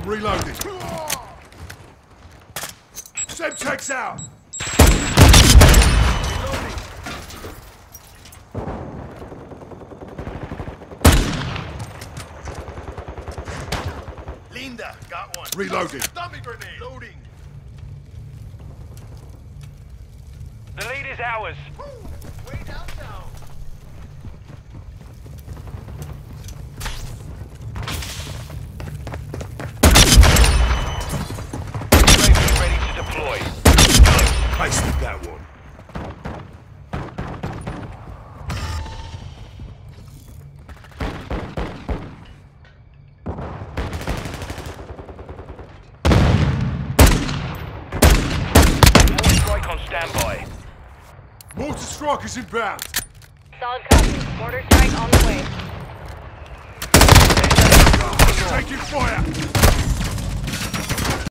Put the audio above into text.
I'm reloading. Semtex out! Reloading. Linda, got one. Reloading. Dummy grenade. Loading. The lead is ours. Way downtown. UAV ready to deploy. Pasted that one. Mortar strike on standby. Mortar strike is inbound. Solid copy. Mortar strike on the way. Taking fire.